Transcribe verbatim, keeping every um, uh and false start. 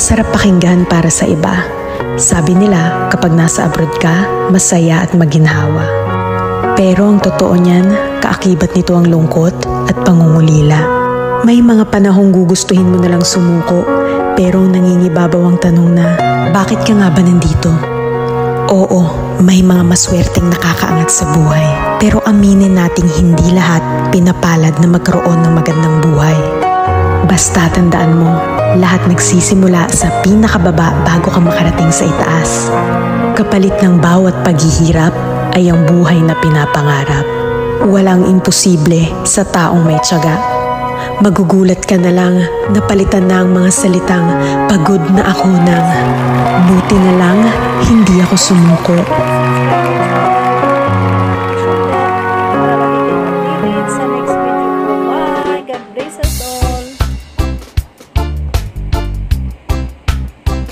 masarap pakinggan para sa iba. Sabi nila, kapag nasa abroad ka, masaya at maginhawa. Pero ang totoo niyan, kaakibat nito ang lungkot at pangungulila. May mga panahong gugustuhin mo na lang sumuko, pero nangingibabaw ang tanong na, bakit ka nga ba nandito? Oo, may mga maswerteng nakakaangat sa buhay, pero aminin nating hindi lahat pinapalad na magkaroon ng magandang buhay. Basta tandaan mo, lahat nagsisimula sa pinakababa bago ka makarating sa itaas. Kapalit ng bawat paghihirap ay ang buhay na pinapangarap. Walang imposible sa taong may tiyaga. Magugulat ka na lang na palitan na ang mga salitang pagod na ako nang buti na lang hindi ako sumuko.